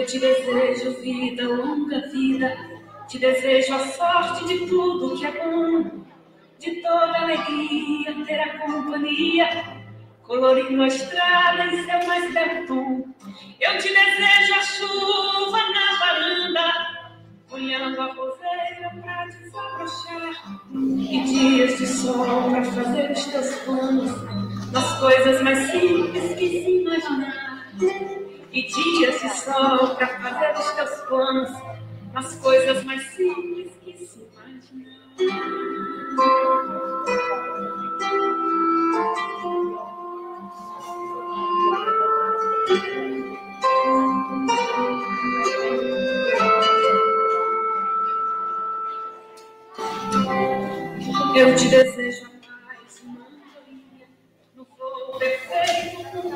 te desejo vida, longa vida. Te desejo a sorte de tudo que é bom, de toda alegria ter a companhia, colorindo a estrada em seu mais belo tom. Eu te desejo a chuva na varanda, olhando a roseira pra desabrochar, e dias de sol pra fazer os teus planos, nas coisas mais simples que se imaginar. E dias de sol pra fazer os teus planos, nas coisas mais simples que se imaginar. Eu te desejo a paz, uma andorinha, no voo perfeito do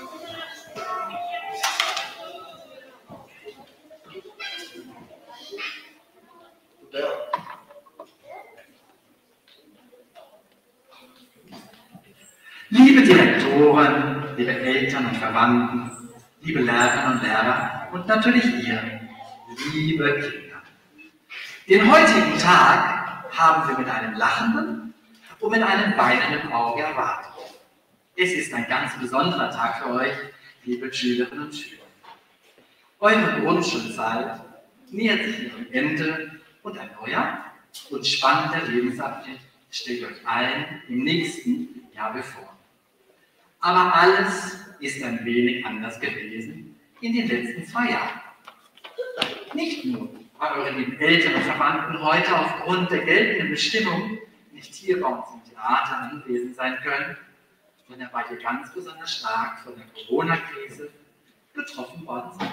Liebe Direktoren, liebe Eltern und Verwandten, liebe Lehrerinnen und Lehrer und natürlich ihr, liebe Kinder. Den heutigen Tag haben wir mit einem lachenden und mit einem weinenden Auge erwartet. Es ist ein ganz besonderer Tag für euch, liebe Schülerinnen und Schüler. Eure Grundschulzeit nähert sich ihrem Ende und ein neuer und spannender Lebensabschnitt steht euch allen im nächsten Jahr bevor. Aber alles ist ein wenig anders gewesen in den letzten 2 Jahren. Nicht nur, weil eure lieben Eltern und Verwandten heute aufgrund der geltenden Bestimmung nicht hier bei uns im Theater anwesend sein können, sondern weil ihr ganz besonders stark von der Corona-Krise betroffen worden seid.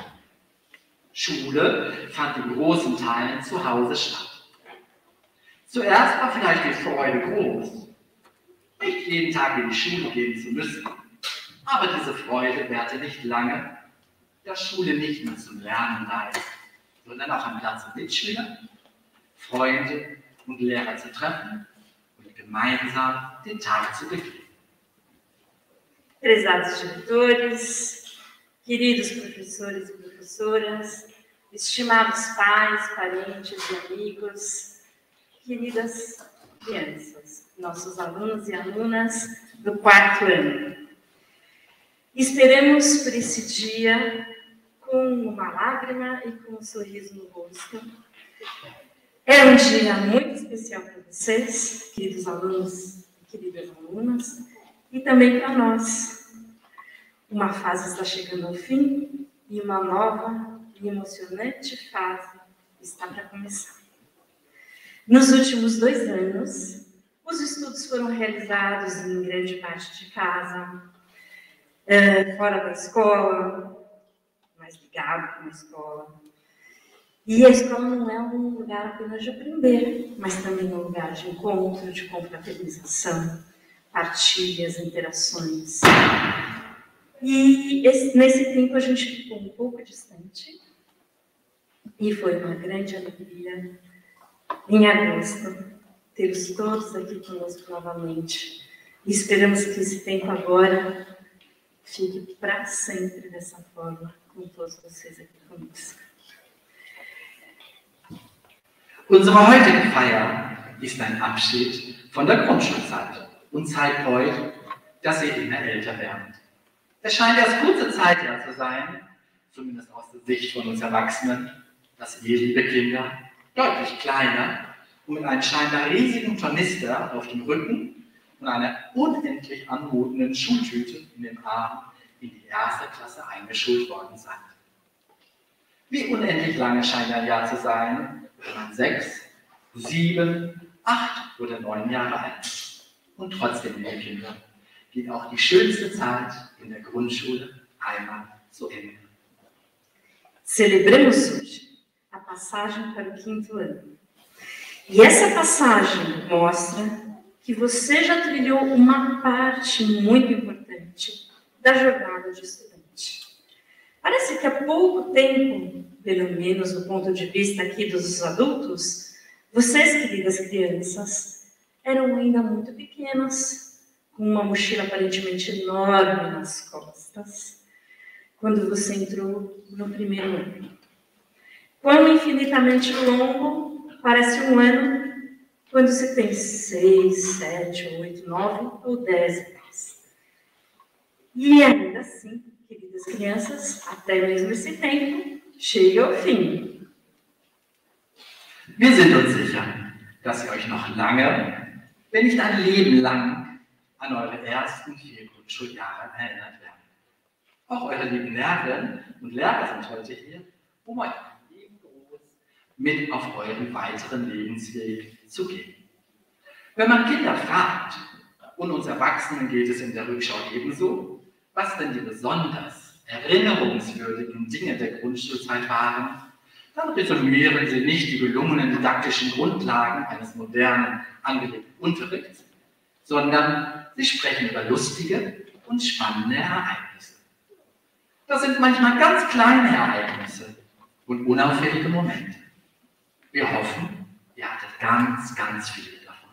Schule fand in großen Teilen zu Hause statt. Zuerst war vielleicht die Freude groß, nicht jeden Tag in die Schule gehen zu müssen. Aber diese Freude währte nicht lange, da Schule nicht nur zum Lernen da ist, sondern auch ein Platz für Mitschüler, Freunde und Lehrer zu treffen und gemeinsam den Tag zu begehen. Prezados diretores, queridos professores e professoras, estimados pais, parentes e amigos, queridas crianças, nossos alunos e alunas do 4º ano. Esperamos por esse dia com uma lágrima e com um sorriso no rosto. É um dia muito especial para vocês, queridos alunos e queridas alunas, e também para nós. Uma fase está chegando ao fim e uma nova e emocionante fase está para começar. Nos últimos 2 anos, os estudos foram realizados em grande parte de casa, fora da escola, mais ligado com a escola. E a escola não é um lugar apenas de aprender, mas também um lugar de encontro, de confraternização, partilhas, interações. E nesse tempo a gente ficou um pouco distante, e foi uma grande alegria, em agosto, tê-los todos aqui conosco novamente. E esperamos que esse tempo agora fique para sempre dessa forma, com todos vocês aqui conosco. Unsere heutige Feier ist ein Abschied von der Grundschulzeit und zeigt euch, dass ihr immer älter werdet. Es scheint erst kurze Zeit her zu sein, zumindest aus der Sicht von uns Erwachsenen, dass ihr, liebe Kinder, deutlich kleiner und mit einem scheinbar riesigen Tornister auf dem Rücken und einer unendlich anmutenden Schultüte in den Armen in die 1. Klasse eingeschult worden seid. Wie unendlich lange scheint ein Jahr zu sein, wenn man 6, 7, 8 oder 9 Jahre alt ist. Und trotzdem, liebe Kinder, geht auch die schönste Zeit in der Grundschule einmal zu Ende. Celebramos hoje a passagem para o 5º ano. E essa passagem mostra que você já trilhou uma parte muito importante da jornada de estudante. Parece que há pouco tempo, pelo menos do ponto de vista aqui dos adultos, vocês, queridas crianças, eram ainda muito pequenas, com uma mochila aparentemente enorme nas costas, quando você entrou no primeiro ano. Quão infinitamente longo parece um ano quando se tem 6, 7, 8, 9 ou 10 anos. E ainda assim, queridas crianças, até mesmo esse tempo chega ao fim. Wir sind uns sicher, dass ihr euch noch lange, wenn nicht ein Leben lang, an eure ersten 4 Grundschuljahre erinnert werden. Auch eure lieben Lehrerinnen und Lehrer sind heute hier, um euch einen lieben Gruß mit auf euren weiteren Lebensweg zu geben. Wenn man Kinder fragt, und uns Erwachsenen geht es in der Rückschau ebenso, was denn die besonders erinnerungswürdigen Dinge der Grundschulzeit waren, dann resümieren sie nicht die gelungenen didaktischen Grundlagen eines modernen, angelegten Unterrichts, sondern sie sprechen über lustige und spannende Ereignisse. Das sind manchmal ganz kleine Ereignisse und unauffällige Momente. Wir hoffen, ihr hattet ganz, ganz viele davon.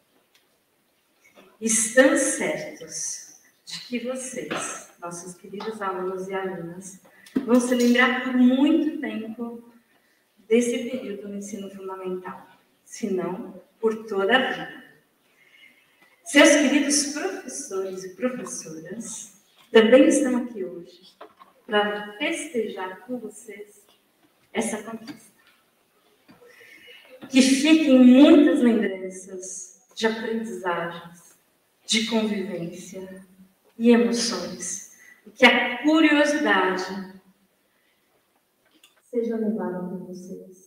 Estão certos de que vocês, nossos queridos alunos e alunas, vão se lembrar por muito tempo desse período no ensino fundamental, se não por toda a vida. Seus queridos professores e professoras também estão aqui hoje para festejar com vocês essa conquista. Que fiquem muitas lembranças de aprendizagens, de convivência e emoções, e que a curiosidade seja levada por vocês.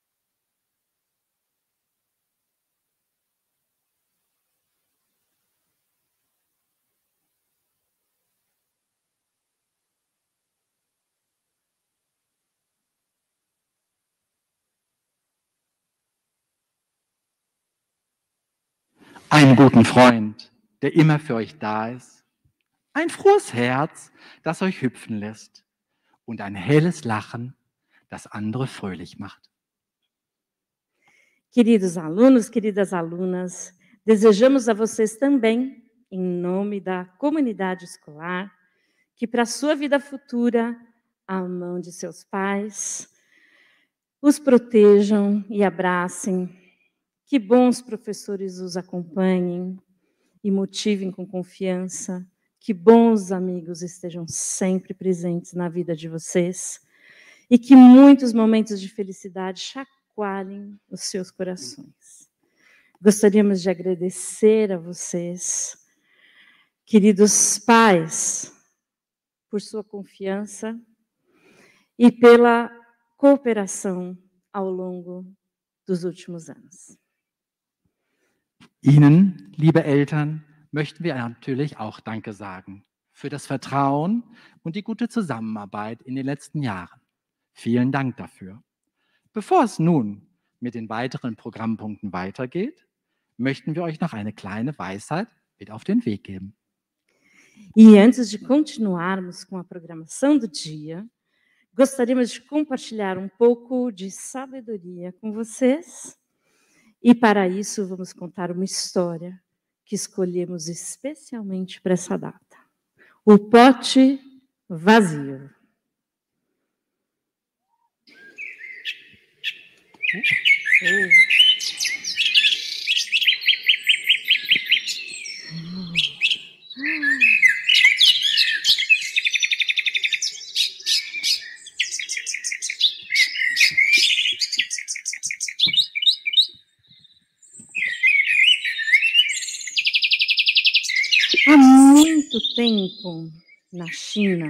Einen guten Freund, der immer für euch da ist. Ein frohes Herz, das euch hüpfen lässt. Und ein helles Lachen, das andere fröhlich macht. Queridos alunos, queridas alunas, desejamos a vocês também, em nome da comunidade escolar, que para a sua vida futura, a mão de seus pais os protejam e abracem, que bons professores os acompanhem e motivem com confiança, que bons amigos estejam sempre presentes na vida de vocês e que muitos momentos de felicidade chacoalhem os seus corações. Gostaríamos de agradecer a vocês, queridos pais, por sua confiança e pela cooperação ao longo dos últimos anos. Ihnen, liebe Eltern, möchten wir natürlich auch Danke sagen für das Vertrauen und die gute Zusammenarbeit in den letzten Jahren. Vielen Dank dafür. Bevor es nun mit den weiteren Programmpunkten weitergeht, möchten wir euch noch eine kleine Weisheit mit auf den Weg geben. E antes de continuarmos com a programação do dia, gostaríamos de compartilhar um pouco de sabedoria com vocês. E para isso vamos contar uma história que escolhemos especialmente para essa data. O pote vazio. Há muito tempo, na China,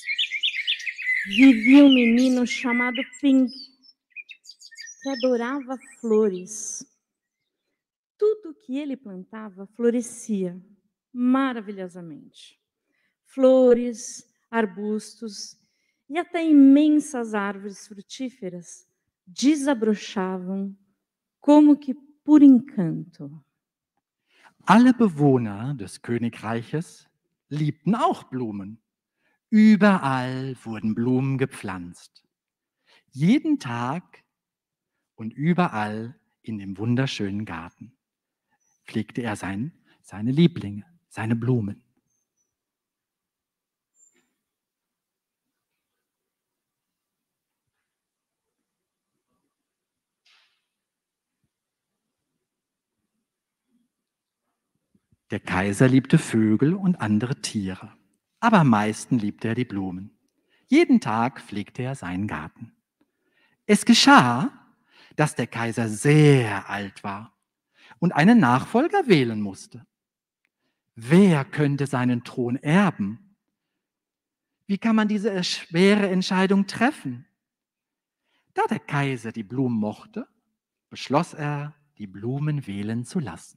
vivia um menino chamado Ping, que adorava flores. Tudo que ele plantava florescia maravilhosamente. Flores, arbustos e até imensas árvores frutíferas desabrochavam como que por encanto. Alle Bewohner des Königreiches liebten auch Blumen. Überall wurden Blumen gepflanzt. Jeden Tag und überall in dem wunderschönen Garten pflegte er seine Lieblinge, seine Blumen. Der Kaiser liebte Vögel und andere Tiere, aber am meisten liebte er die Blumen. Jeden Tag pflegte er seinen Garten. Es geschah, dass der Kaiser sehr alt war und einen Nachfolger wählen musste. Wer könnte seinen Thron erben? Wie kann man diese schwere Entscheidung treffen? Da der Kaiser die Blumen mochte, beschloss er, die Blumen wählen zu lassen.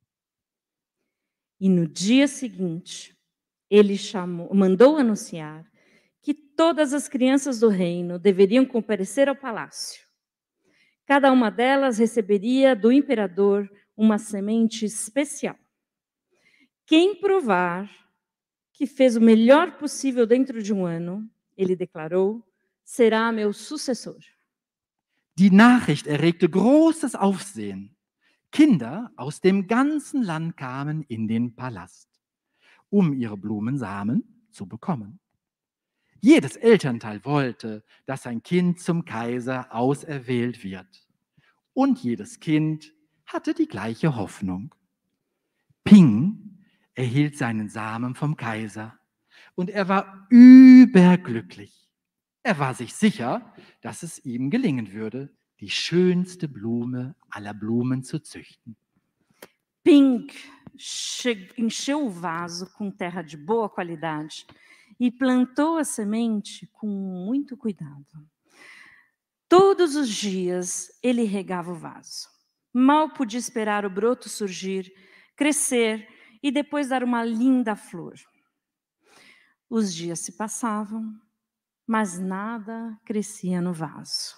E no dia seguinte, ele mandou anunciar que todas as crianças do reino deveriam comparecer ao palácio. Cada uma delas receberia do imperador uma semente especial. Quem provar que fez o melhor possível dentro de um ano, ele declarou, será meu sucessor. Die Nachricht erregte großes Aufsehen. Kinder aus dem ganzen Land kamen in den Palast, um ihre Blumensamen zu bekommen. Jedes Elternteil wollte, dass sein Kind zum Kaiser auserwählt wird. Und jedes Kind hatte die gleiche Hoffnung. Ping erhielt seinen Samen vom Kaiser und er war überglücklich. Er war sich sicher, dass es ihm gelingen würde, die schönste Blume aller Blumen zu züchten. Ping encheu o vaso com terra de boa qualidade e plantou a semente com muito cuidado. Todos os dias ele regava o vaso. Mal podia esperar o broto surgir, crescer e depois dar uma linda flor. Os dias se passavam, mas nada crescia no vaso.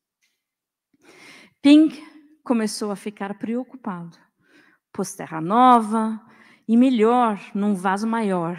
Ping começou a ficar preocupado. Pôs terra nova e melhor num vaso maior.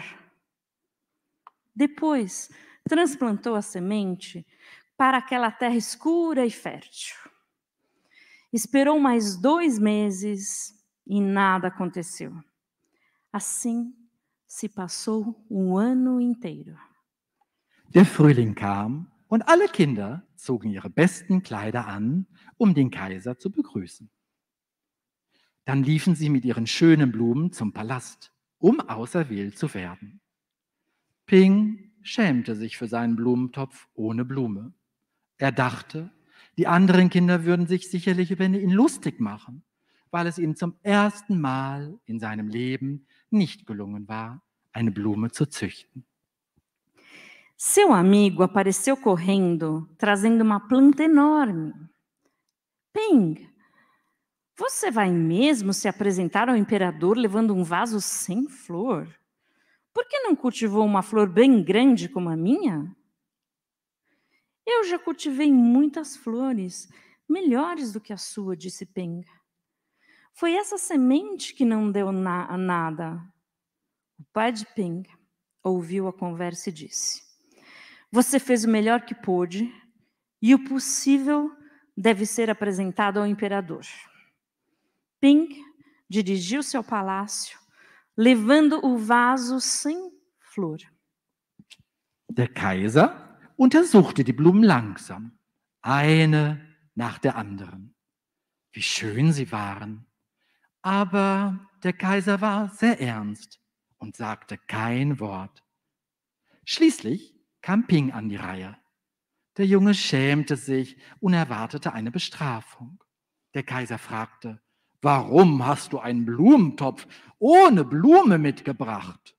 Depois, transplantou a semente para aquela terra escura e fértil. Esperou mais 2 meses e nada aconteceu. Assim, se passou um ano inteiro. Der Frühling kam und alle Kinder zogen ihre besten Kleider an, um den Kaiser zu begrüßen. Dann liefen sie mit ihren schönen Blumen zum Palast, um auserwählt zu werden. Ping schämte sich für seinen Blumentopf ohne Blume. Er dachte, die anderen Kinder würden sich sicherlich über ihn lustig machen, weil es ihm zum ersten Mal in seinem Leben nicht gelungen war, eine Blume zu züchten. Seu amigo apareceu correndo, trazendo uma planta enorme. Ping, você vai mesmo se apresentar ao imperador levando um vaso sem flor? Por que não cultivou uma flor bem grande como a minha? Eu já cultivei muitas flores, melhores do que a sua, disse Ping. Foi essa semente que não deu nada. O pai de Ping ouviu a conversa e disse: você fez o melhor que pôde e o possível deve ser apresentado ao imperador. Ping dirigiu-se ao palácio, levando o vaso sem flor. Der Kaiser untersuchte die Blumen langsam, eine nach der anderen. Wie schön sie waren. Aber der Kaiser war sehr ernst und sagte kein Wort. Schließlich kam Ping an die Reihe. Der Junge schämte sich und erwartete eine Bestrafung. Der Kaiser fragte: Warum hast du einen Blumentopf ohne Blume mitgebracht?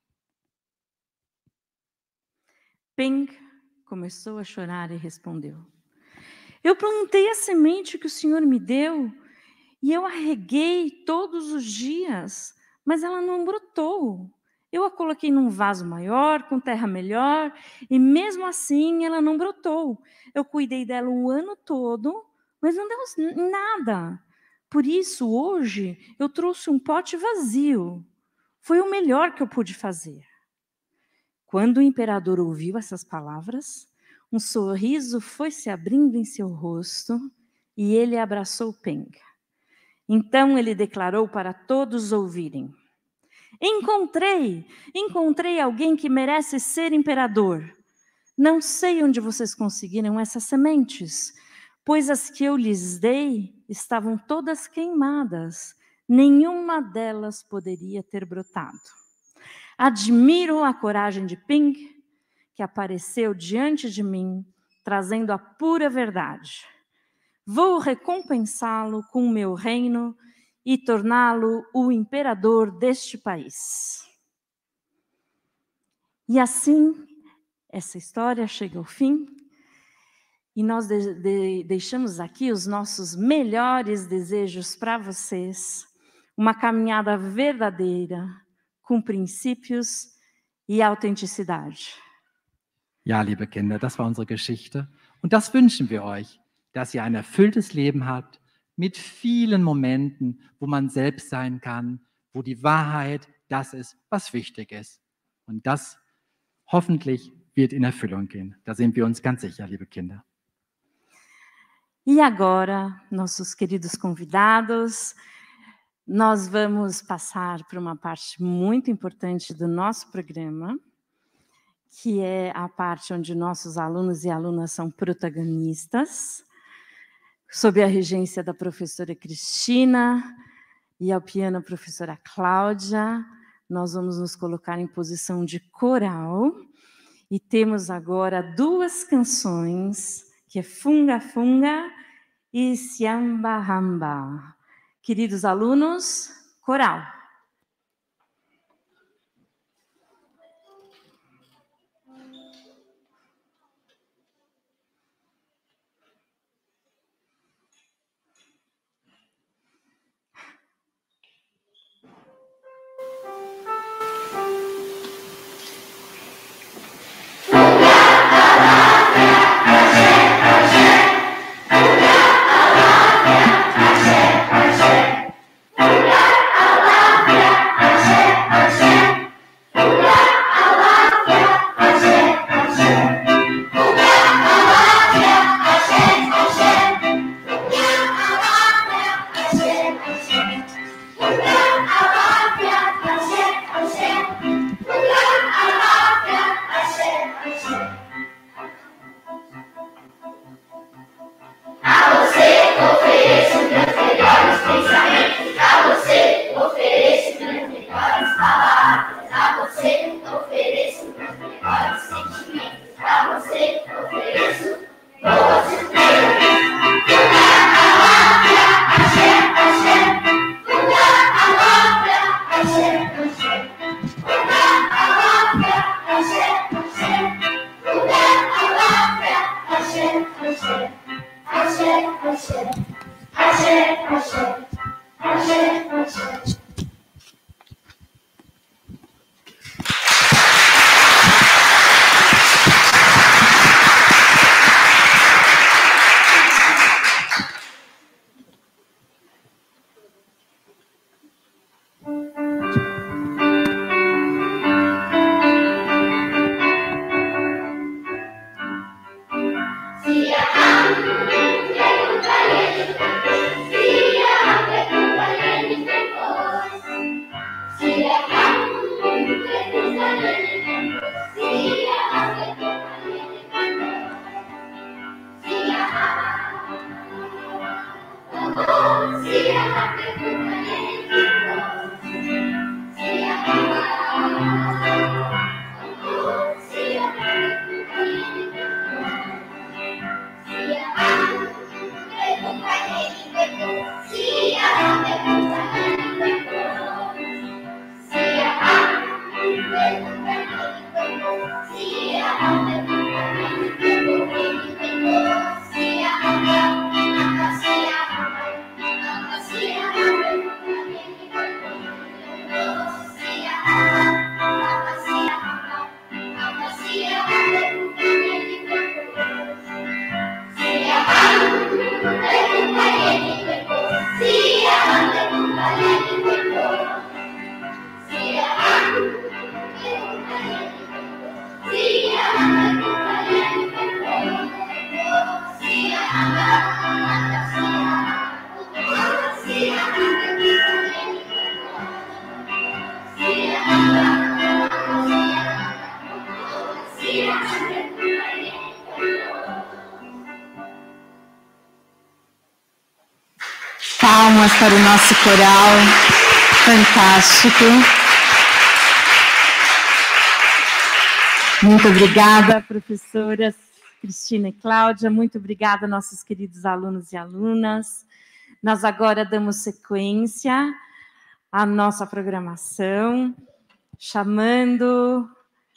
Ping começou a chorar e respondeu: eu plantei a semente que o Senhor me deu e eu a reguei todos os dias, mas ela não brotou. Eu a coloquei num vaso maior, com terra melhor, e mesmo assim ela não brotou. Eu cuidei dela o ano todo, mas não deu nada. Por isso, hoje, eu trouxe um pote vazio. Foi o melhor que eu pude fazer. Quando o imperador ouviu essas palavras, um sorriso foi se abrindo em seu rosto e ele abraçou Ping. Então ele declarou para todos ouvirem: Encontrei alguém que merece ser imperador. Não sei onde vocês conseguiram essas sementes, pois as que eu lhes dei estavam todas queimadas. nenhuma delas poderia ter brotado. Admiro a coragem de Ping, que apareceu diante de mim, trazendo a pura verdade. Vou recompensá-lo com o meu reino e torná-lo o imperador deste país. E assim, essa história chega ao fim, e nós deixamos aqui os nossos melhores desejos para vocês, uma caminhada verdadeira, com princípios e autenticidade. Ja, liebe Kinder, das war unsere Geschichte. Und das wünschen wir euch, dass ihr ein erfülltes Leben habt, mit vielen Momenten, wo man selbst sein kann, wo die Wahrheit das ist, was wichtig ist. Und das hoffentlich wird in Erfüllung gehen. Da sind wir uns ganz sicher, liebe Kinder. E agora, nossos queridos convidados, nós vamos passar por uma parte muito importante do nosso programa, que é a parte onde nossos alunos e alunas são protagonistas, sob a regência da professora Cristina e ao piano a professora Cláudia. Nós vamos nos colocar em posição de coral e temos agora 2 canções, que é Funga Funga e Siamba Hamba. Queridos alunos, coral. palmas para o nosso coral fantástico. Muito obrigada, professoras Cristina e Cláudia. Muito obrigada, nossos queridos alunos e alunas. Nós agora damos sequência à nossa programação, chamando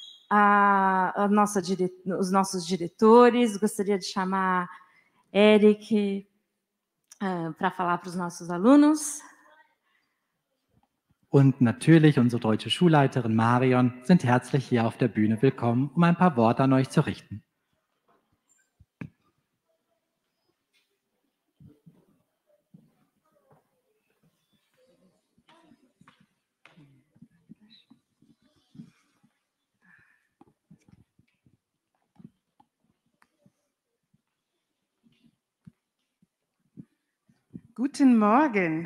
os nossos diretores. Gostaria de chamar Eric para falar para os nossos alunos. Und natürlich unsere deutsche Schulleiterin Marion sind herzlich hier auf der Bühne willkommen, um ein paar Worte an euch zu richten. Guten Morgen.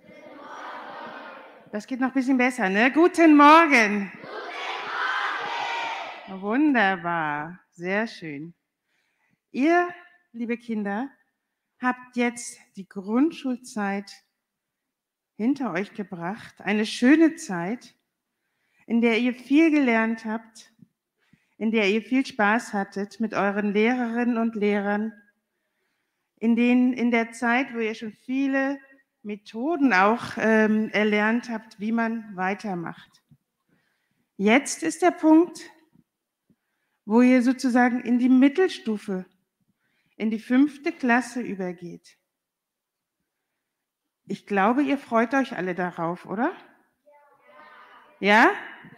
Das geht noch ein bisschen besser, ne? Guten Morgen. Guten Morgen. Wunderbar, sehr schön. Ihr, liebe Kinder, habt jetzt die Grundschulzeit hinter euch gebracht. Eine schöne Zeit, in der ihr viel gelernt habt, in der ihr viel Spaß hattet mit euren Lehrerinnen und Lehrern, in der Zeit, wo ihr schon viele Methoden auch erlernt habt, wie man weitermacht. Jetzt ist der Punkt, wo ihr sozusagen in die Mittelstufe, in die 5. Klasse übergeht. Ich glaube, ihr freut euch alle darauf, oder? Ja?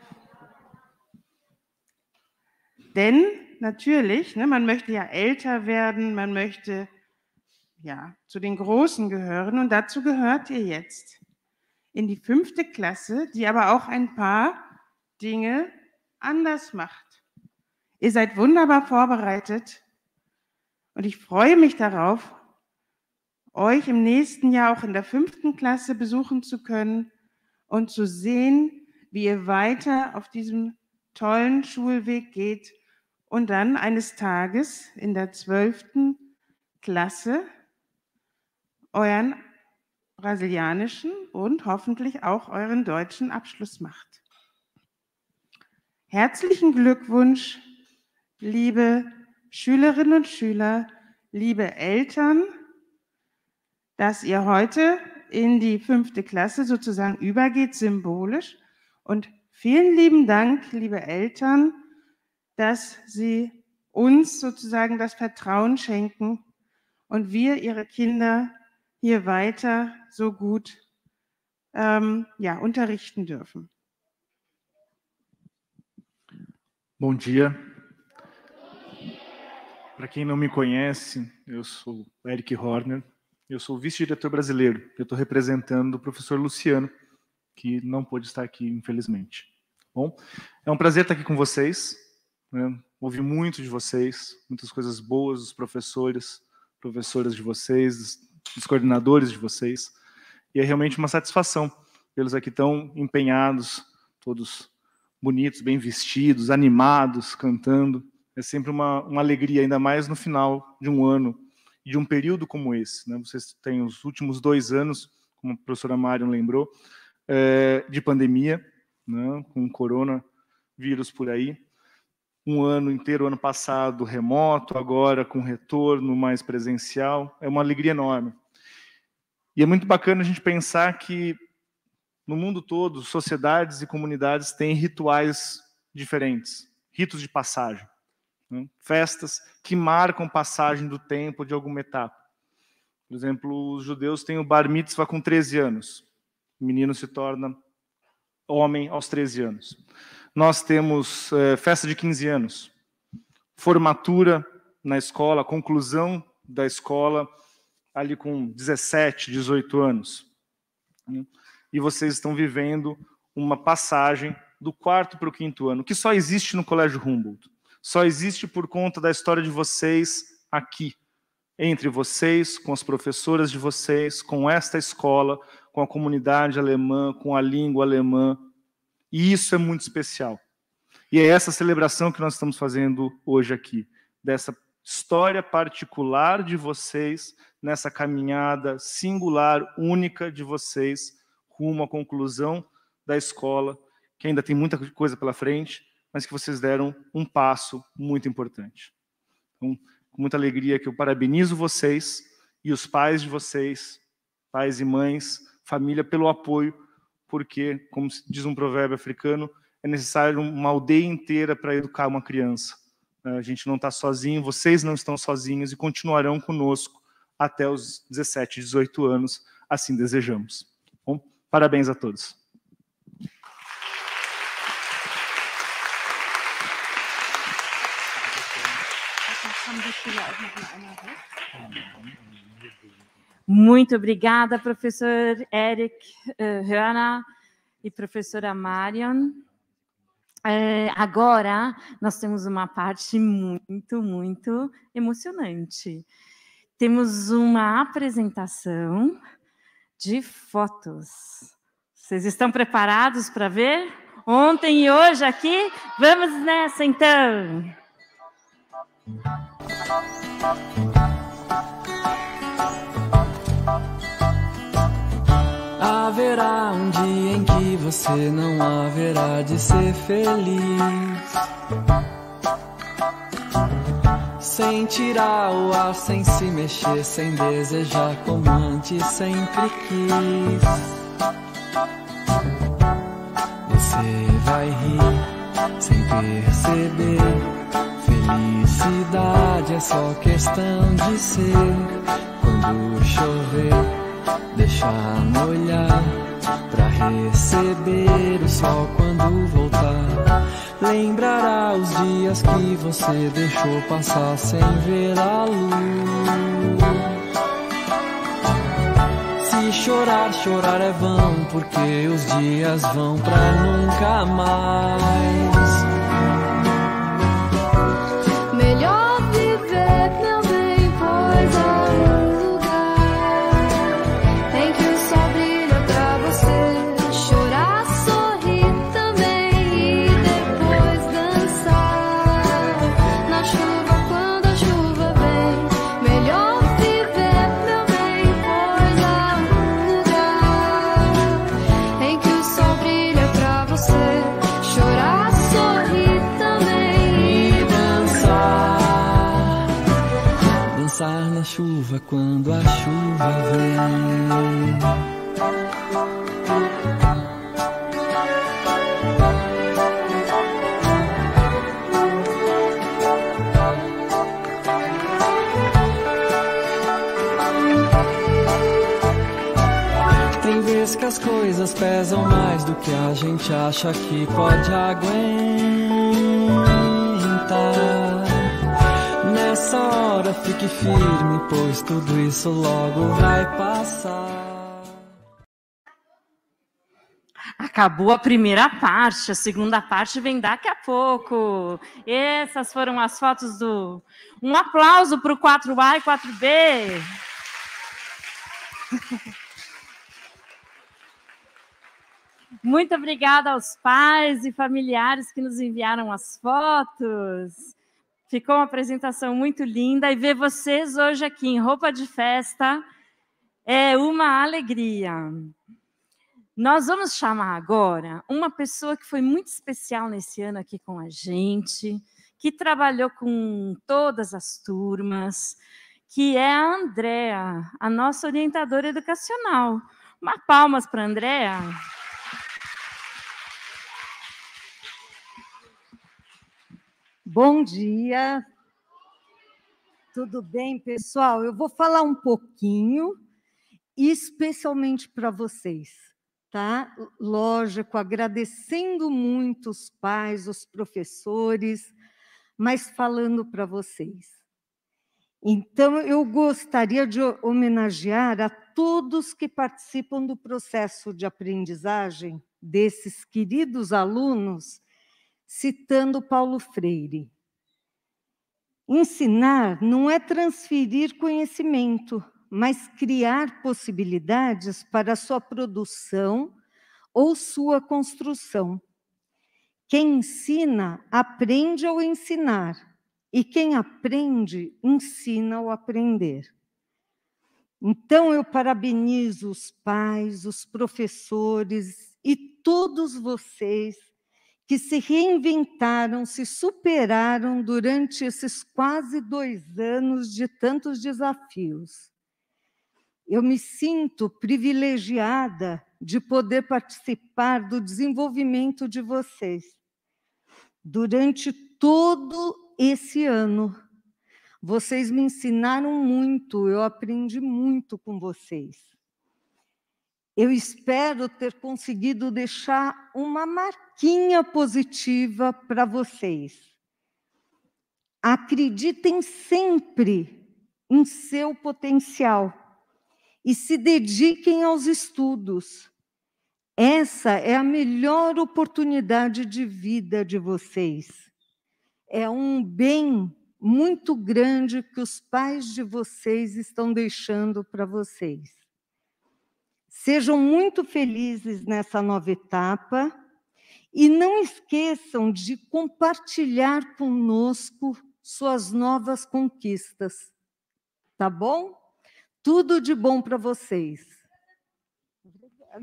Denn natürlich, ne, man möchte ja älter werden, man möchte ja zu den Großen gehören und dazu gehört ihr jetzt in die 5. Klasse, die aber auch ein paar Dinge anders macht. Ihr seid wunderbar vorbereitet und ich freue mich darauf, euch im nächsten Jahr auch in der 5. Klasse besuchen zu können und zu sehen, wie ihr weiter auf diesem tollen Schulweg geht und dann eines Tages in der 12. Klasse euren brasilianischen und hoffentlich auch euren deutschen Abschluss macht. Herzlichen Glückwunsch, liebe Schülerinnen und Schüler, liebe Eltern, dass ihr heute in die 5. Klasse sozusagen übergeht, symbolisch. Und vielen lieben Dank, liebe Eltern, dass Sie uns sozusagen das Vertrauen schenken und wir Ihre Kinder hier weiter so gut unterrichten dürfen. Bom dia. Para quem não me conhece, eu sou Eric Horner, eu sou vice-diretor brasileiro. Eu estou representando o professor Luciano, que não pôde estar aqui, infelizmente. Bom, é um prazer estar aqui com vocês, né? Ouvi muito de vocês, muitas coisas boas dos professores, professoras de vocês, dos coordenadores de vocês, e é realmente uma satisfação vê-los aqui tão empenhados, todos bonitos, bem vestidos, animados, cantando. É sempre uma alegria, ainda mais no final de um ano e de um período como esse, né? Vocês têm os últimos 2 anos, como a professora Marion lembrou, de pandemia, né? Com o coronavírus por aí. Um ano inteiro, ano passado, remoto, agora com retorno mais presencial. É uma alegria enorme. E é muito bacana a gente pensar que no mundo todo, sociedades e comunidades têm rituais diferentes, ritos de passagem, né? Festas que marcam passagem do tempo de alguma etapa. Por exemplo, os judeus têm o bar mitzvah com 13 anos. O menino se torna homem aos 13 anos. Nós temos festa de 15 anos, formatura na escola, conclusão da escola, ali com 17, 18 anos. E vocês estão vivendo uma passagem do 4º para o 5º ano, que só existe no Colégio Humboldt. Só existe por conta da história de vocês aqui, entre vocês, com as professoras de vocês, com esta escola, com a comunidade alemã, com a língua alemã. E isso é muito especial. E é essa celebração que nós estamos fazendo hoje aqui, dessa história particular de vocês nessa caminhada singular, única de vocês, rumo à conclusão da escola, que ainda tem muita coisa pela frente, mas que vocês deram um passo muito importante. Então, com muita alegria que eu parabenizo vocês e os pais de vocês, pais e mães, família, pelo apoio, porque, como diz um provérbio africano, é necessário uma aldeia inteira para educar uma criança. A gente não está sozinho, vocês não estão sozinhos e continuarão conosco até os 17, 18 anos, assim desejamos. Bom, parabéns a todos. Muito obrigada, professor Eric Hörner e professora Marion. Agora, nós temos uma parte muito emocionante. Temos uma apresentação de fotos. Vocês estão preparados para ver? Ontem e hoje aqui? Vamos nessa, então! Haverá um dia em que você não haverá de ser feliz, sem tirar o ar, sem se mexer, sem desejar como antes sempre quis. Você vai rir sem perceber. Felicidade é só questão de ser. Quando chover, deixar molhar, pra receber o sol quando voltar. Lembrará os dias que você deixou passar sem ver a luz. Se chorar, chorar é vão, porque os dias vão pra nunca mais. Melhor viver, meu bem, pois há um lugar em que o sol brilha pra você chorar, sorrir também e depois dançar na chuva quando a chuva vem. Melhor viver, meu bem, pois há um lugar em que o sol brilha pra você chorar, sorrir também e dançar na chuva quando a chuva vem. Tem vezes que as coisas pesam mais do que a gente acha que pode aguentar. Nessa hora fique firme, pois tudo isso logo vai passar. Acabou a primeira parte, a segunda parte vem daqui a pouco. Essas foram as fotos do... Um aplauso para o 4A e 4B. Muito obrigada aos pais e familiares que nos enviaram as fotos. Ficou uma apresentação muito linda e ver vocês hoje aqui em roupa de festa é uma alegria. Nós vamos chamar agora uma pessoa que foi muito especial nesse ano aqui com a gente, que trabalhou com todas as turmas, que é a Andréa, a nossa orientadora educacional. Uma palmas para a Andréa. Bom dia, tudo bem, pessoal? Eu vou falar um pouquinho, especialmente para vocês, tá? Lógico, agradecendo muito os pais, os professores, mas falando para vocês. Então, eu gostaria de homenagear a todos que participam do processo de aprendizagem desses queridos alunos, citando Paulo Freire. Ensinar não é transferir conhecimento, mas criar possibilidades para sua produção ou sua construção. Quem ensina, aprende ao ensinar. e quem aprende ensina ao aprender. Então, eu parabenizo os pais, os professores e todos vocês que se reinventaram, se superaram durante esses quase 2 anos de tantos desafios. Eu me sinto privilegiada de poder participar do desenvolvimento de vocês. Durante todo esse ano, vocês me ensinaram muito, eu aprendi muito com vocês. Eu espero ter conseguido deixar uma marquinha positiva para vocês. Acreditem sempre em seu potencial e se dediquem aos estudos. Essa é a melhor oportunidade de vida de vocês. É um bem muito grande que os pais de vocês estão deixando para vocês. Sejam muito felizes nessa nova etapa e não esqueçam de compartilhar conosco suas novas conquistas. Tá bom? Tudo de bom para vocês. Obrigada.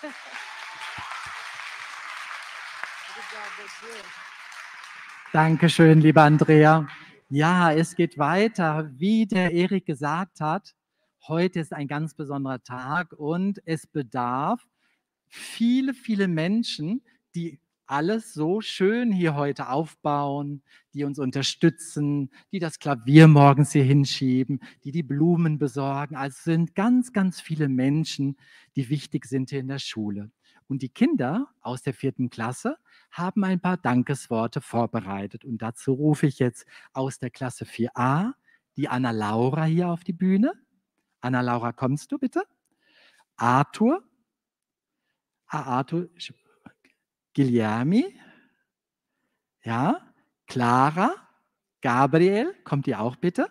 Dankeschön, liebe Andrea. Ja, es geht weiter. Wie der Erik gesagt hat, heute ist ein ganz besonderer Tag und es bedarf viele, viele Menschen, die alles so schön hier heute aufbauen, die uns unterstützen, die das Klavier morgens hier hinschieben, die die Blumen besorgen. Also es sind ganz, ganz viele Menschen, die wichtig sind hier in der Schule. Und die Kinder aus der 4. Klasse haben ein paar Dankesworte vorbereitet. Und dazu rufe ich jetzt aus der Klasse 4a die Anna-Laura hier auf die Bühne. Anna-Laura, kommst du bitte? Arthur. Arthur. Guilherme. Ja. Clara. Gabriel, kommt ihr auch bitte?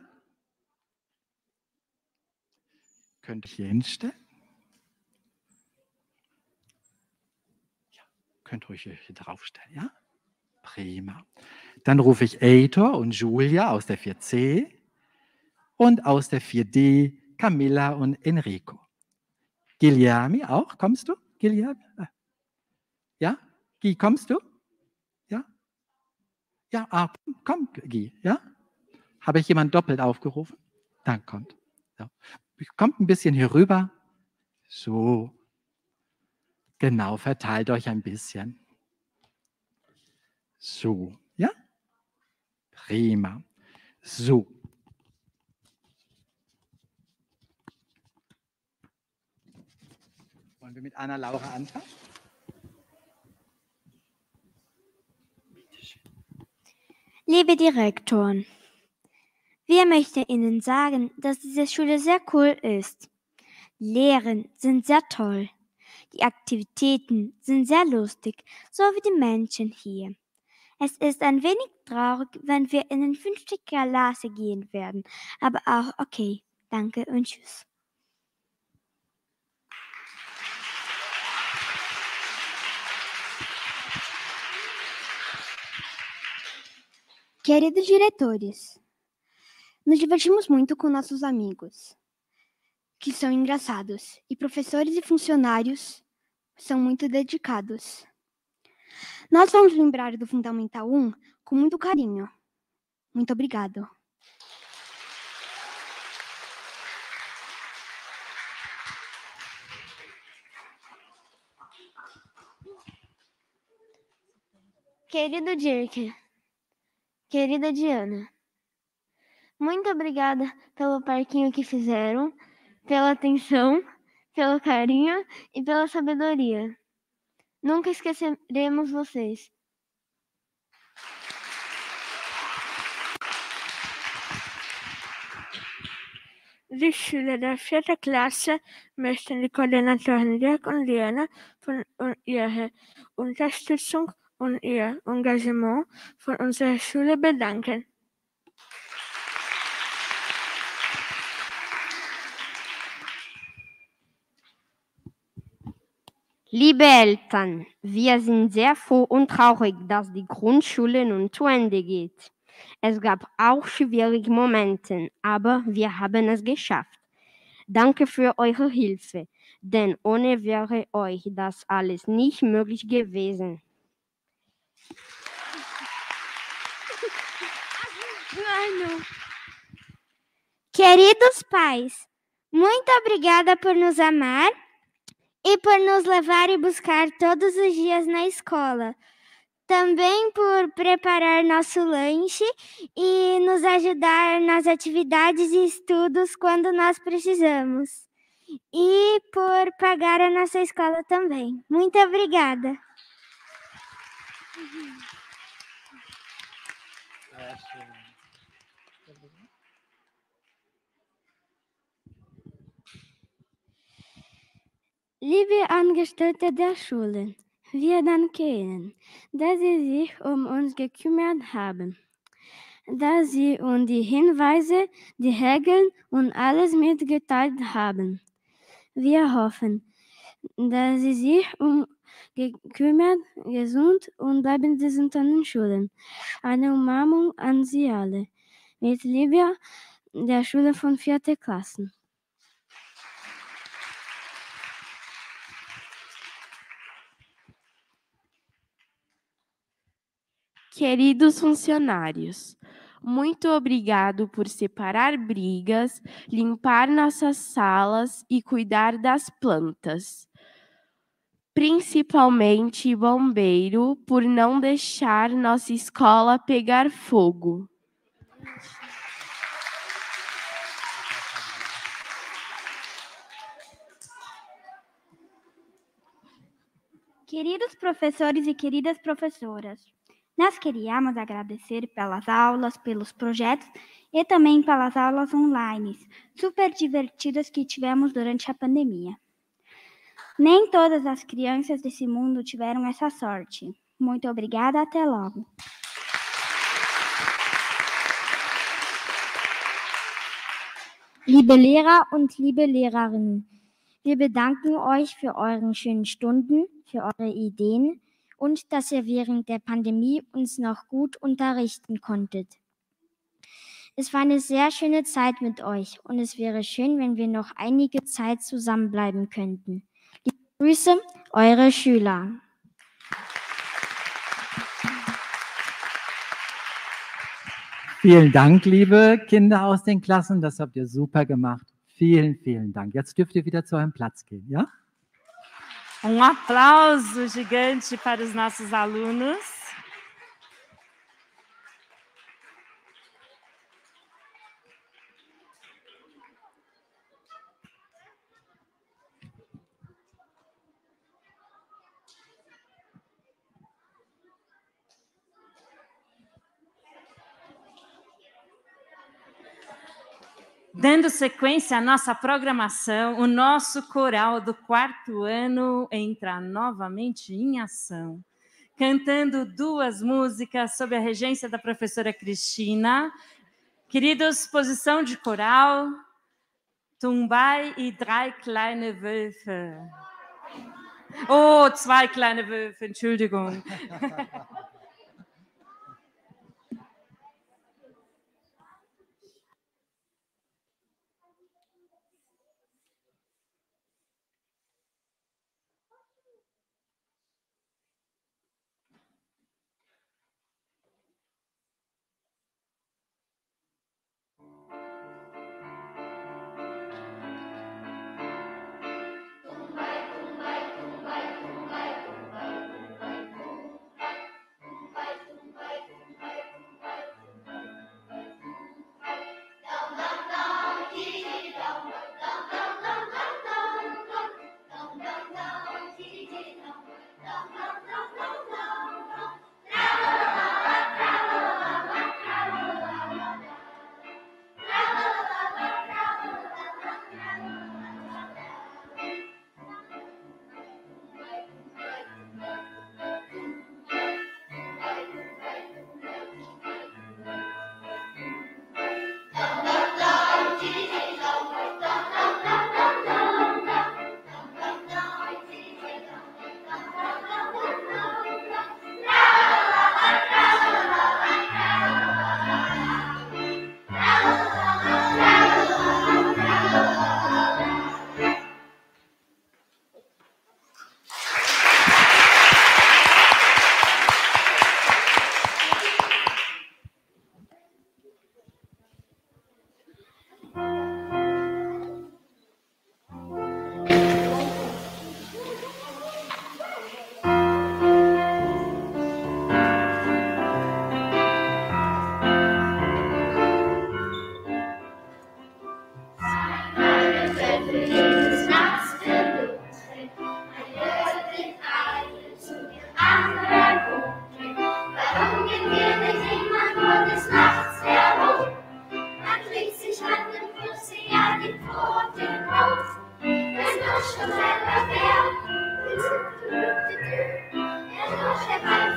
Könnt ihr hier hinstellen? Könnt ihr euch hier draufstellen, ja? Prima. Dann rufe ich Eitor und Julia aus der 4C und aus der 4D Camilla und Enrico. Guilherme auch, kommst du? Guilherme? Ja? Guy, kommst du? Ja? Ja, komm, Guy, ja? Habe ich jemand doppelt aufgerufen? Dann kommt. So. Kommt ein bisschen hier rüber. So. Genau, verteilt euch ein bisschen. So, ja? Prima. So. Wollen wir mit Anna-Laura anfangen? Liebe Direktoren, wir möchten Ihnen sagen, dass diese Schule sehr cool ist. Die Lehren sind sehr toll. Die Aktivitäten sind sehr lustig, so wie die Menschen hier. Es ist ein wenig traurig, wenn wir in den 5. Klasse gehen werden, aber auch okay. Danke und tschüss. Queridos diretores, nos divertimos muito com nossos amigos, que são engraçados, e professores e funcionários são muito dedicados. Nós vamos lembrar do Fundamental 1 com muito carinho. Muito obrigado. Querido Dirk, querida Diana, muito obrigada pelo parquinho que fizeram, pela atenção, pelo carinho e pela sabedoria. Nunca esqueceremos vocês. Die Schüler der 4. Klasse möchten die Koordinatorin Dirk und Diana für ihre Unterstützung und ihr Engagement von unserer Schule bedanken. Liebe Eltern, wir sind sehr froh und traurig, dass die Grundschule nun zu Ende geht. Es gab auch schwierige Momente, aber wir haben es geschafft. Danke für eure Hilfe, denn ohne wäre euch das alles nicht möglich gewesen. Queridos pais, muito obrigada por nos amar e por nos levar e buscar todos os dias na escola. Também por preparar nosso lanche e nos ajudar nas atividades e estudos quando nós precisamos. E por pagar a nossa escola também. Muito obrigada. Liebe Angestellte der Schule, wir danken Ihnen, dass Sie sich um uns gekümmert haben, dass Sie uns die Hinweise, die Regeln und alles mitgeteilt haben. Wir hoffen, dass Sie sich gekümmert, gesund und bleiben Sie sind an den Schulen. Eine Umarmung an Sie alle. Mit Liebe der Schule von 4. Klassen. Queridos funcionários, muito obrigado por separar brigas, limpar nossas salas e cuidar das plantas. Principalmente bombeiro, por não deixar nossa escola pegar fogo. Queridos professores e queridas professoras, nós queríamos agradecer pelas aulas, pelos projetos e também pelas aulas online, super divertidas que tivemos durante a pandemia. Nem todas as crianças desse mundo tiveram essa sorte. Muito obrigada, até logo. Liebe Lehrer und liebe Lehrerinnen, wir bedanken euch für eure schönen Stunden, für eure Ideen und dass ihr während der Pandemie uns noch gut unterrichten konntet. Es war eine sehr schöne Zeit mit euch und es wäre schön, wenn wir noch einige Zeit zusammenbleiben könnten. Liebe Grüße, eure Schüler. Vielen Dank, liebe Kinder aus den Klassen, das habt ihr super gemacht. Vielen, vielen Dank. Jetzt dürft ihr wieder zu eurem Platz gehen, ja? Aplauso gigante para os nossos alunos. Dando sequência à nossa programação, o nosso coral do 4º ano entra novamente em ação, cantando 2 músicas sob a regência da professora Cristina. Queridos, posição de coral, Tumbai e 3 kleine Wölfe. Oh, 2 kleine Wölfe, Entschuldigung.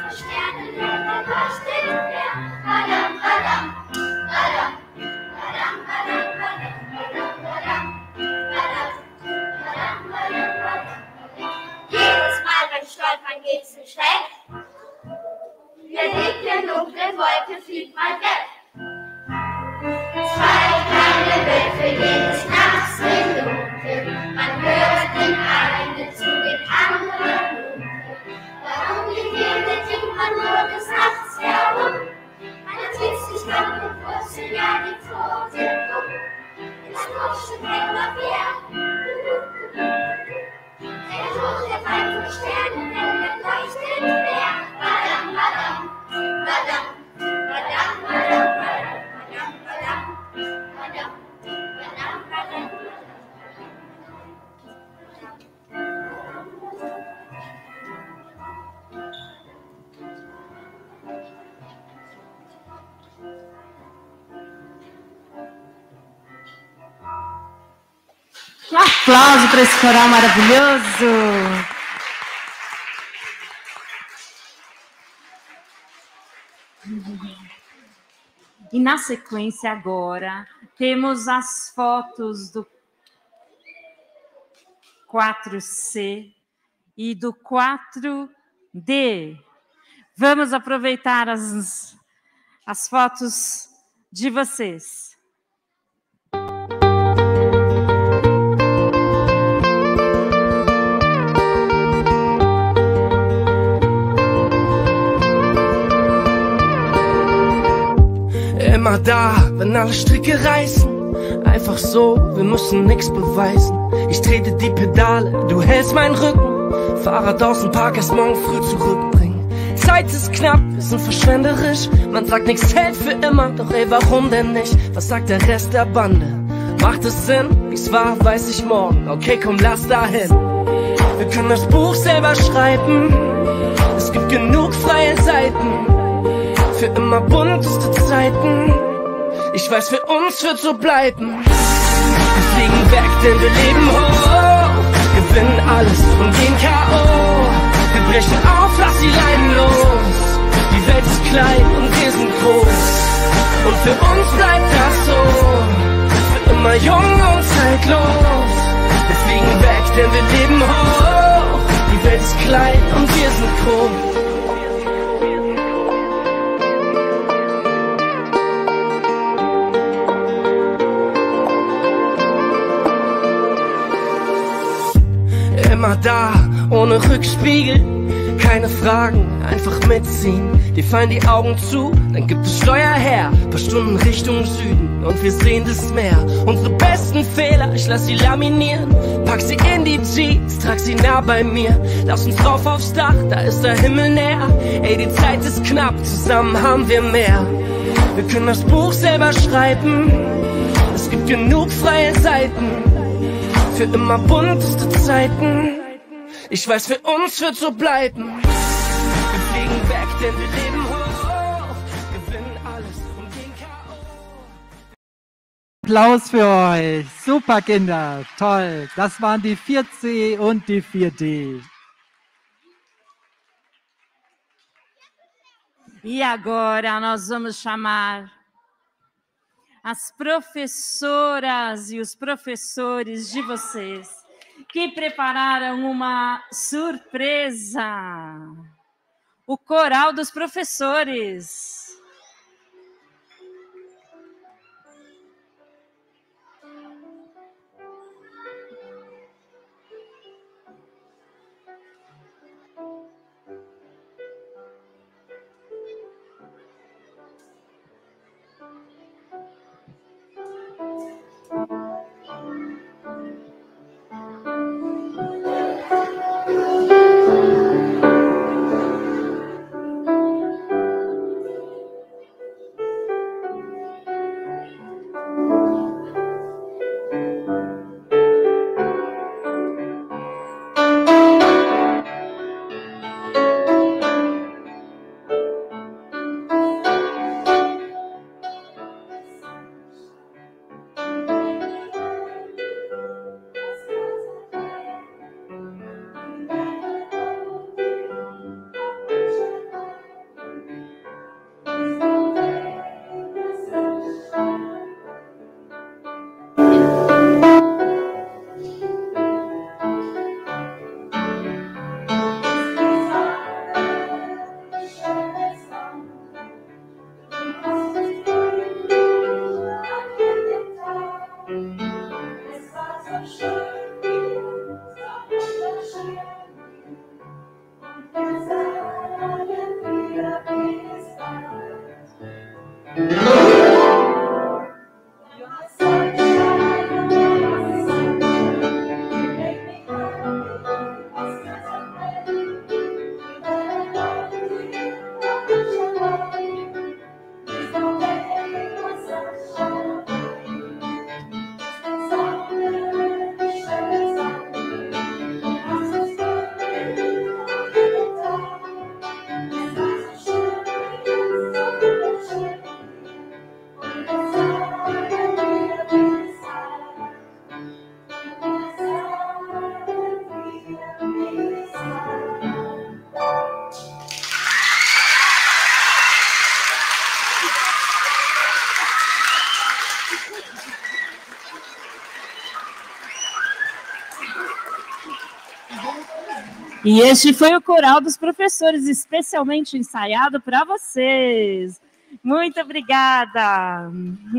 Sternenhimmel leuchtet mehr. Badam, badam, badam, badam, badam, badam, badam, badam, badam, badam, badam. Jedes Mal beim Stolpern geht's nicht schlecht. Der Weg der dunklen Wolke fliegt mal weg. Zwei kleine Wölfe jedes Nachts im Dunkeln. Man hört den einen zu den anderen. Warum gefährdet man nur des Nachts herum? Man erzählt sich dann mit Wurzeln, ja die Toten rum. Ins Bursche bringt noch mehr. Der Tod der Wald von Sternenhimmel leuchtet mehr. Badam, badam, badam, badam, badam, badam, badam, badam, badam, badam, badam. Um aplauso para esse coral maravilhoso. E na sequência agora, temos as fotos do 4C e do 4D. Vamos aproveitar as fotos de vocês. Immer da, wenn alle Stricke reißen. Einfach so, wir müssen nix beweisen. Ich trete die Pedale, du hältst meinen Rücken. Fahrrad aus dem Park, erst morgen früh zurückbringen. Zeit ist knapp, wir sind verschwenderisch. Man sagt, nichts hält für immer, doch ey, warum denn nicht? Was sagt der Rest der Bande? Macht es Sinn? Wie's war, weiß ich morgen. Okay, komm, lass dahin. Wir können das Buch selber schreiben. Es gibt genug freie Seiten. Für immer bunteste Zeiten. Ich weiß, für uns wird so bleiben. Wir fliegen weg, denn wir leben hoch. Gewinnen alles und gehen K.O. Wir brechen auf, lass die Leinen los. Die Welt ist klein und wir sind groß. Und für uns bleibt das so. Für immer jung und zeitlos. Wir fliegen weg, denn wir leben hoch. Die Welt ist klein und wir sind groß. Immer da, ohne Rückspiegel, keine Fragen, einfach mitziehen. Dir fallen die Augen zu, dann gibt es Steuer her, paar Stunden Richtung Süden und wir sehen das Meer. Unsere besten Fehler, ich lass sie laminieren, pack sie in die Jeans, trag sie nah bei mir. Lass uns rauf aufs Dach, da ist der Himmel näher. Ey, die Zeit ist knapp, zusammen haben wir mehr. Wir können das Buch selber schreiben, es gibt genug freie Seiten. Für immer bunteste Zeiten. Ich weiß, für uns wird so bleiben. Wir fliegen weg, denn wir leben hoch. Gewinnen alles und gehen K.O. Applaus für euch. Super, Kinder. Toll. Das waren die 4C und die 4D. E agora nós vamos chamar as professoras e os professores de vocês que prepararam uma surpresa. O coral dos professores. E este foi o coral dos professores, especialmente ensaiado para vocês. Muito obrigada.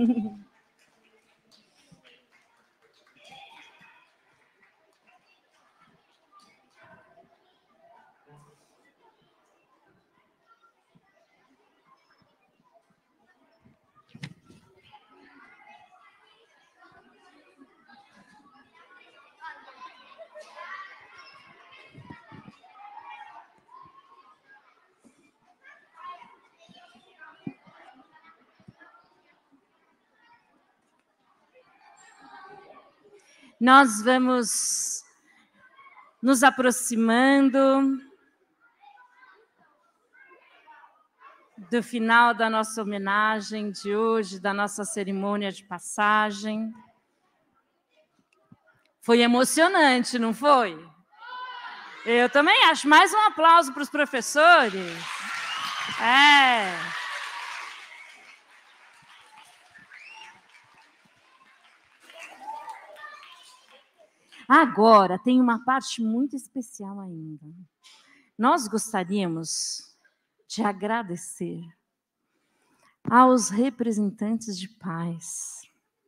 Nós vamos nos aproximando do final da nossa homenagem de hoje, da nossa cerimônia de passagem. Foi emocionante, não foi? Eu também acho. Mais um aplauso para os professores. Agora, tem uma parte muito especial ainda. Nós gostaríamos de agradecer aos representantes de pais.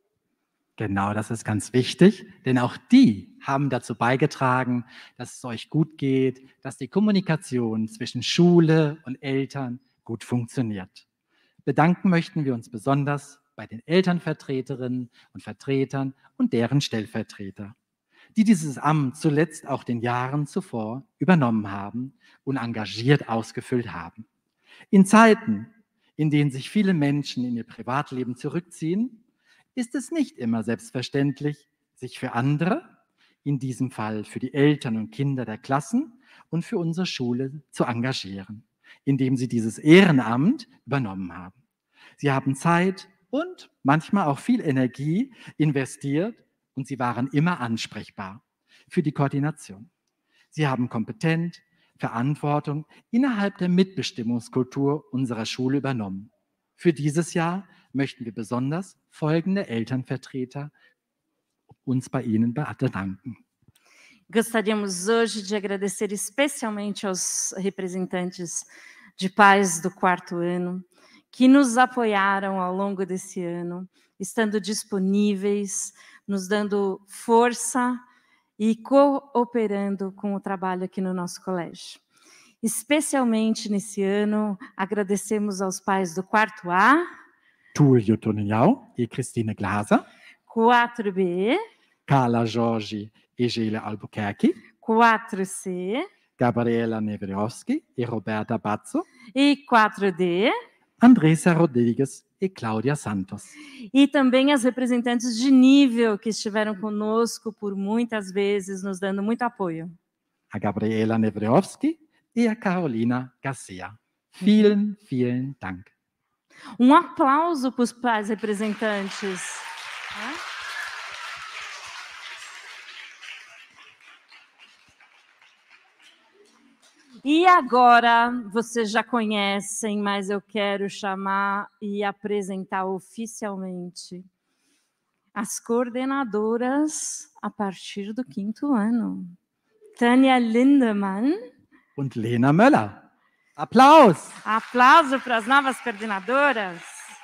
Genau, das ist ganz wichtig, denn auch die haben dazu beigetragen, dass es euch gut geht, dass die Kommunikation zwischen Schule und Eltern gut funktioniert. Bedanken möchten wir uns besonders bei den Elternvertreterinnen und Vertretern und deren Stellvertreter, die dieses Amt zuletzt auch den Jahren zuvor übernommen haben und engagiert ausgefüllt haben. In Zeiten, in denen sich viele Menschen in ihr Privatleben zurückziehen, ist es nicht immer selbstverständlich, sich für andere, in diesem Fall für die Eltern und Kinder der Klassen und für unsere Schule zu engagieren, indem sie dieses Ehrenamt übernommen haben. Sie haben Zeit und manchmal auch viel Energie investiert und sie waren immer ansprechbar für die Koordination. Sie haben kompetent Verantwortung innerhalb der Mitbestimmungskultur unserer Schule übernommen. Für dieses Jahr möchten wir besonders folgende Elternvertreter uns bei Ihnen bedanken. Gostaríamos hoje de agradecer especialmente aos representantes de pais do 4º ano, que nos apoiaram ao longo desse ano, estando disponíveis, nos dando força e cooperando com o trabalho aqui no nosso colégio. Especialmente nesse ano, agradecemos aos pais do 4º A, Tulio Toniau e Christine Glaser, 4B, Carla Jorge e Gele Albuquerque, 4C, Gabriela Nevriowski e Roberta Bazzo, e 4D, Andressa Rodrigues e Cláudia Santos. E também as representantes de nível que estiveram conosco por muitas vezes, nos dando muito apoio. A Gabriela Nevriowski e a Carolina Garcia. Vielen, vielen Dank. Um aplauso para os pais representantes. E agora, vocês já conhecem, mas eu quero chamar e apresentar oficialmente as coordenadoras a partir do 5º ano. Tânia Lindemann. Und Lena Möller. Applaus! Aplauso para as novas coordenadoras.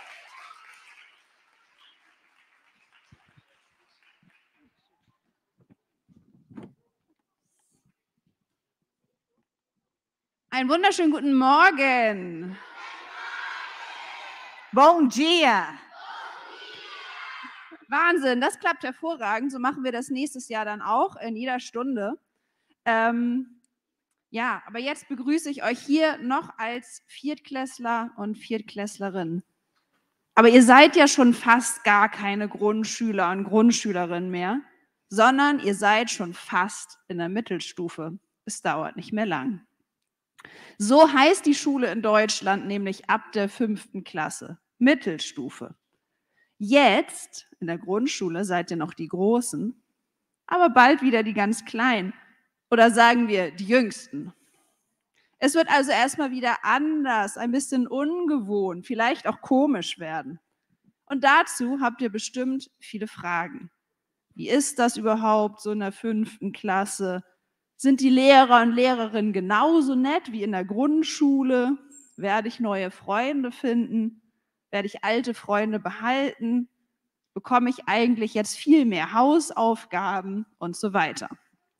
Einen wunderschönen guten Morgen. Bom dia. Wahnsinn, das klappt hervorragend. So machen wir das nächstes Jahr dann auch in jeder Stunde. Ja, aber jetzt begrüße ich euch hier noch als Viertklässler und Viertklässlerin. Aber ihr seid ja schon fast gar keine Grundschüler und Grundschülerinnen mehr, sondern ihr seid schon fast in der Mittelstufe. Es dauert nicht mehr lang. So heißt die Schule in Deutschland nämlich ab der 5. Klasse, Mittelstufe. Jetzt, in der Grundschule, seid ihr noch die Großen, aber bald wieder die ganz Kleinen. Oder sagen wir, die Jüngsten. Es wird also erstmal wieder anders, ein bisschen ungewohnt, vielleicht auch komisch werden. Und dazu habt ihr bestimmt viele Fragen. Wie ist das überhaupt, so in der 5. Klasse? Sind die Lehrer und Lehrerinnen genauso nett wie in der Grundschule? Werde ich neue Freunde finden? Werde ich alte Freunde behalten? Bekomme ich eigentlich jetzt viel mehr Hausaufgaben und so weiter?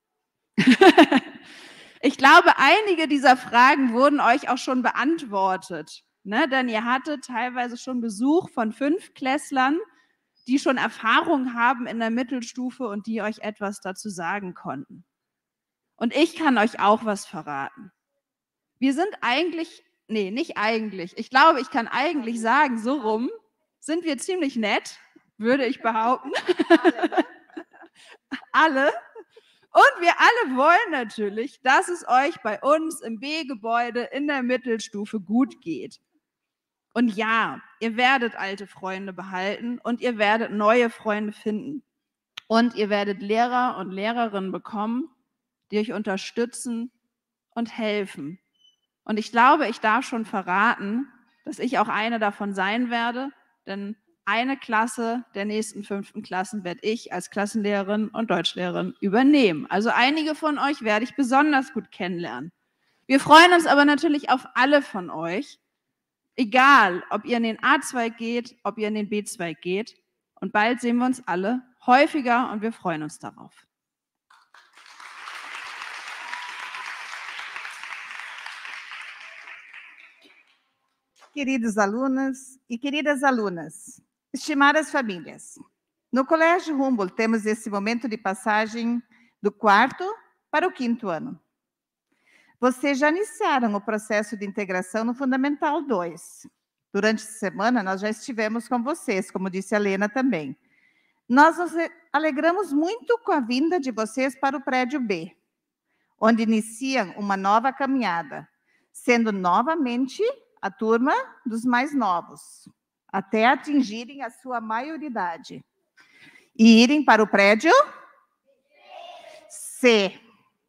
Ich glaube, einige dieser Fragen wurden euch auch schon beantwortet, ne? Denn ihr hattet teilweise schon Besuch von 5-Klässlern, die schon Erfahrung haben in der Mittelstufe und die euch etwas dazu sagen konnten. Und ich kann euch auch was verraten. Wir sind eigentlich, nee, nicht eigentlich, ich glaube, ich kann eigentlich sagen, so rum sind wir ziemlich nett, würde ich behaupten. Alle. Und wir alle wollen natürlich, dass es euch bei uns im B-Gebäude in der Mittelstufe gut geht. Und ja, ihr werdet alte Freunde behalten und ihr werdet neue Freunde finden. Und ihr werdet Lehrer und Lehrerinnen bekommen, die euch unterstützen und helfen. Und ich glaube, ich darf schon verraten, dass ich auch eine davon sein werde, denn eine Klasse der nächsten 5. Klassen werde ich als Klassenlehrerin und Deutschlehrerin übernehmen. Also einige von euch werde ich besonders gut kennenlernen. Wir freuen uns aber natürlich auf alle von euch, egal, ob ihr in den A-Zweig geht, ob ihr in den B-Zweig geht. Und bald sehen wir uns alle häufiger und wir freuen uns darauf. Queridos alunos e queridas alunas, estimadas famílias, no Colégio Humboldt temos esse momento de passagem do 4º para o 5º ano. Vocês já iniciaram o processo de integração no Fundamental 2. Durante essa semana, nós já estivemos com vocês, como disse a Lena também. Nós nos alegramos muito com a vinda de vocês para o prédio B, onde iniciam uma nova caminhada, sendo novamente a turma dos mais novos, até atingirem a sua maioridade e irem para o prédio C.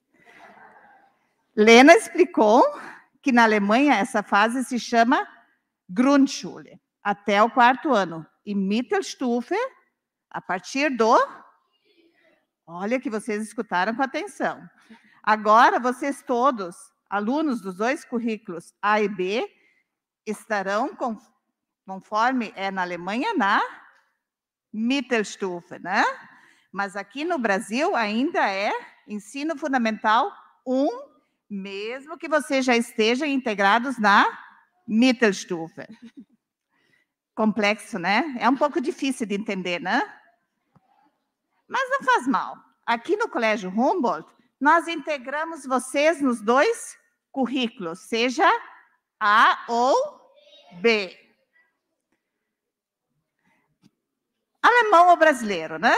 Lena explicou que na Alemanha essa fase se chama Grundschule, até o 4º ano, e Mittelstufe a partir do... Olha que vocês escutaram com atenção. Agora vocês todos, alunos dos 2 currículos A e B, estarão, conforme é na Alemanha, na Mittelstufe, né? Mas aqui no Brasil ainda é ensino fundamental 1, mesmo que vocês já estejam integrados na Mittelstufe. Complexo, né? É um pouco difícil de entender, né? Mas não faz mal. Aqui no Colégio Humboldt, nós integramos vocês nos 2 currículos, seja A ou B. Alemão ou brasileiro, né?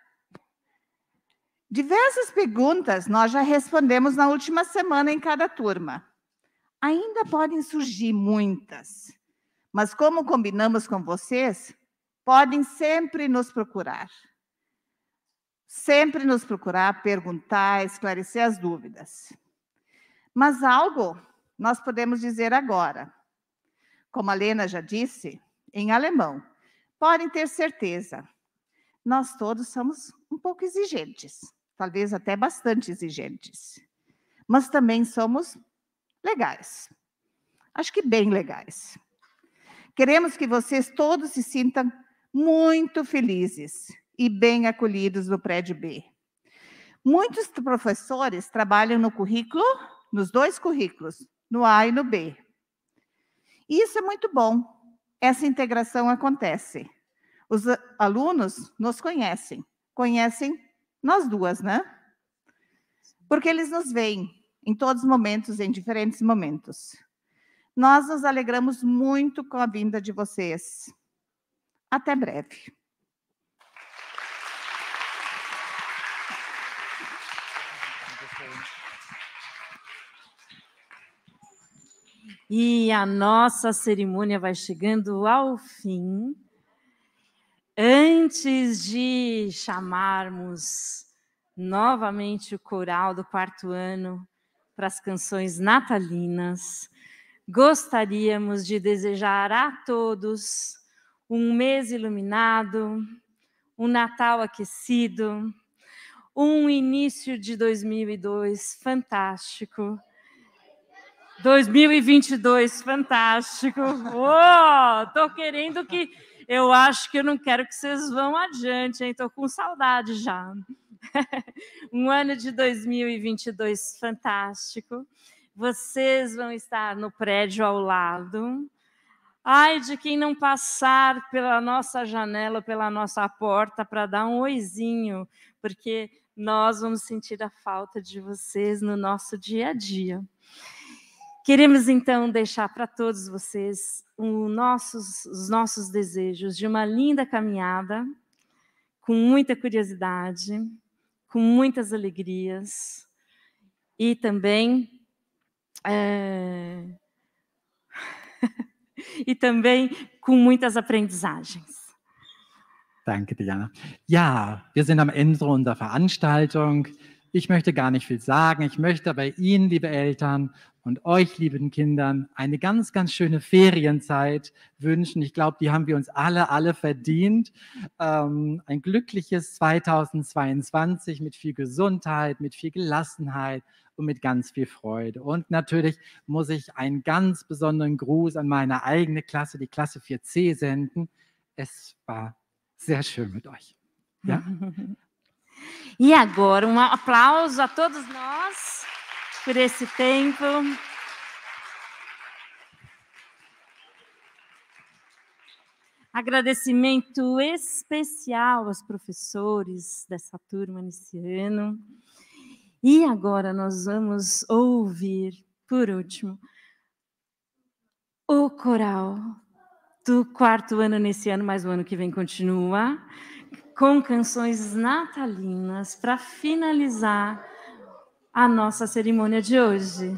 Diversas perguntas nós já respondemos na última semana em cada turma. Ainda podem surgir muitas, mas como combinamos com vocês, podem sempre nos procurar. Sempre nos procurar, perguntar, esclarecer as dúvidas. Mas algo nós podemos dizer agora. Como a Lena já disse, em alemão, podem ter certeza, nós todos somos um pouco exigentes, talvez até bastante exigentes, mas também somos legais, acho que bem legais. Queremos que vocês todos se sintam muito felizes e bem acolhidos no prédio B. Muitos professores trabalham no currículo, nos 2 currículos, no A e no B. E isso é muito bom. Essa integração acontece. Os alunos nos conhecem nós duas, né? Porque eles nos veem em todos os momentos, em diferentes momentos. Nós nos alegramos muito com a vinda de vocês. Até breve. E a nossa cerimônia vai chegando ao fim. Antes de chamarmos novamente o coral do 4º ano para as canções natalinas, gostaríamos de desejar a todos um mês iluminado, um Natal aquecido, um início de 2002 fantástico. 2022 fantástico. Tô querendo que... Eu acho que eu não quero que vocês vão adiante, hein? Tô com saudade já. Um ano de 2022 fantástico. Vocês vão estar no prédio ao lado. Ai de quem não passar pela nossa janela, pela nossa porta, para dar um oizinho, porque nós vamos sentir a falta de vocês no nosso dia a dia. Queremos, então, deixar para todos vocês os nossos desejos de uma linda caminhada, com muita curiosidade, com muitas alegrias e também... e também com muitas aprendizagens. Danke, Diana. Ja, wir sind am Ende unserer Veranstaltung. Ich möchte gar nicht viel sagen. Ich möchte bei Ihnen, liebe Eltern, und euch, lieben Kindern, eine ganz, ganz schöne Ferienzeit wünschen. Ich glaube, die haben wir uns alle verdient. Ein glückliches 2022 mit viel Gesundheit, mit viel Gelassenheit und mit ganz viel Freude. Und natürlich muss ich einen ganz besonderen Gruß an meine eigene Klasse, die Klasse 4C, senden. Es war sehr schön mit euch. Ja? E agora, aplauso a todos nós por esse tempo. Agradecimento especial aos professores dessa turma nesse ano. E agora nós vamos ouvir, por último, o coral do 4º ano nesse ano, mas o ano que vem continua, com canções natalinas para finalizar a nossa cerimônia de hoje.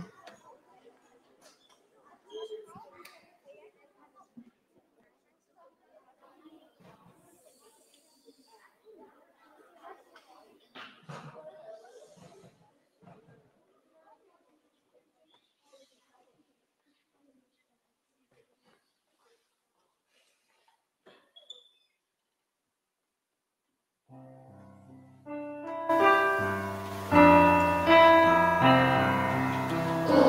O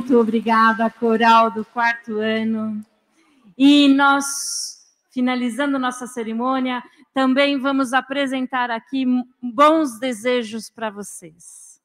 muito obrigada, coral do 4º ano. E nós, finalizando nossa cerimônia, também vamos apresentar aqui bons desejos para vocês.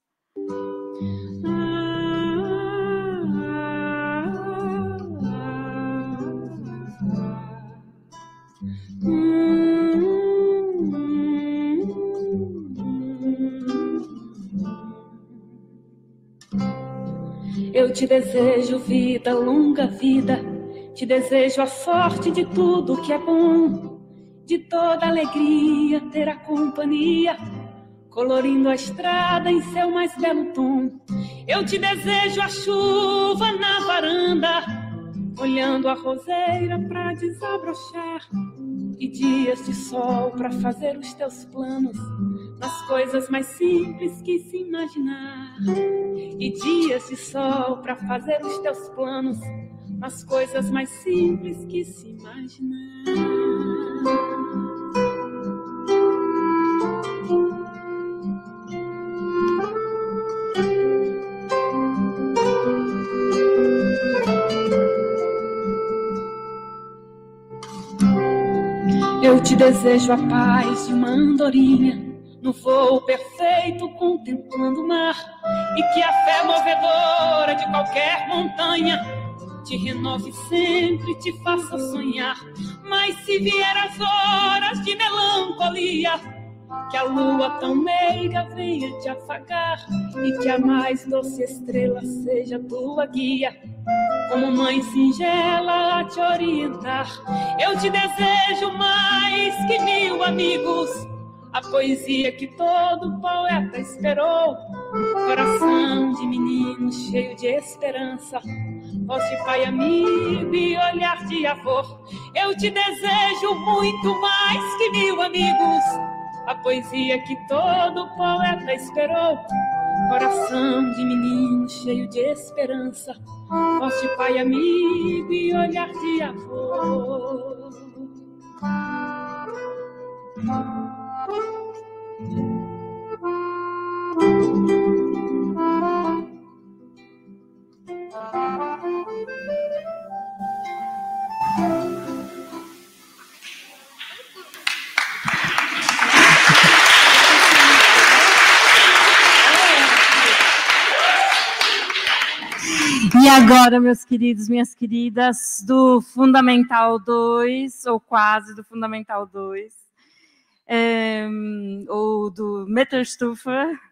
Eu te desejo vida, longa vida, te desejo a sorte de tudo que é bom, de toda alegria ter a companhia, colorindo a estrada em seu mais belo tom. Eu te desejo a chuva na varanda, olhando a roseira pra desabrochar, e dias de sol pra fazer os teus planos nas coisas mais simples que se imaginar. E dias de sol pra fazer os teus planos nas coisas mais simples que se imaginar. Eu te desejo a paz de uma andorinha, no voo perfeito contemplando o mar, e que a fé movedora de qualquer montanha te renove sempre, te faça sonhar. Mas se vier as horas de melancolia, que a lua tão meiga venha te afagar, e que a mais doce estrela seja tua guia, como mãe singela a te orientar. Eu te desejo mais que 1000 amigos, a poesia que todo poeta esperou, coração de menino cheio de esperança, voz de pai amigo e olhar de avô. Eu te desejo muito mais que 1000 amigos, a poesia que todo poeta esperou, coração de menino cheio de esperança, voz de pai amigo e olhar de avô. E agora, meus queridos, minhas queridas, do Fundamental 2, ou quase do Fundamental 2, ou do Mittelstufe,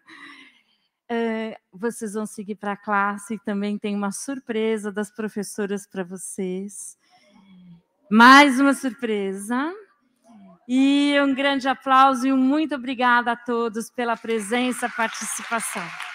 vocês vão seguir para a classe, também tem uma surpresa das professoras para vocês. Mais uma surpresa. E um grande aplauso e um muito obrigada a todos pela presença e participação.